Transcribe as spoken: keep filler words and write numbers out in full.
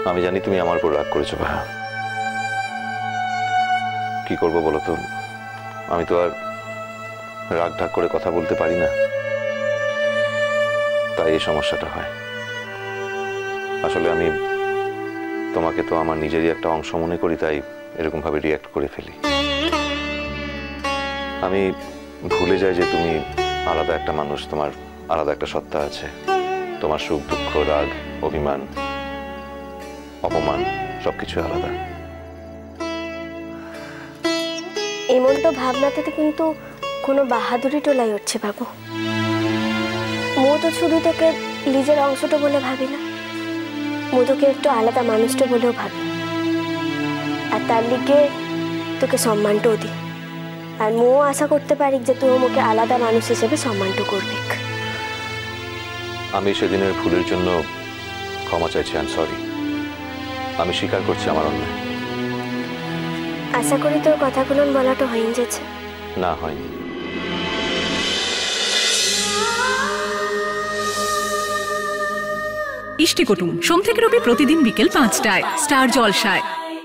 আমি জানি তুমি আমার উপর রাগ করেছো ভায়া, কি করবো বলো তো, আমি তো আর রাগ ঢাক করে কথা বলতে পারি না, তাই এই সমস্যাটা হয়। আসলে আমি তোমাকে তো আমার নিজেরই একটা অংশ মনে করি, তাই এরকম ভাবে রিয়্যাক্ট করে ফেলি। আমি ভুলে যাই যে তুমি আলাদা একটা মানুষ, তোমার আলাদা একটা সত্তা আছে, তোমার সুখ দুঃখ রাগ অভিমান অপমান সবকিছু আলাদা। এমন তো ভাবনাতে কিন্তু কোনো বাহাদুরি টোলাই হচ্ছে বাবু। মো তো শুধু তোকে নিজের অংশটা বলে ভাবি না, মো তোকে একটু আলাদা মানুষটা বলেও ভাবি, আর তার লিগে তোকে সম্মানটাও দিই। আর মো আশা করতে পারি যে তুই মোকে আলাদা মানুষ হিসেবে সম্মানটা করবি। আমি সেদিনের ভুলের জন্য ক্ষমা চাইছি, আই এম সরি। আমি স্বীকার করছি আমার অন্যায়। আশা করি তোর কথাগুলো বলাটা হয়ে যাচ্ছে। না, হয়নি। ইষ্টি কুটুম সোম থেকে রবি প্রতিদিন বিকেল পাঁচটায় স্টার জলসায়।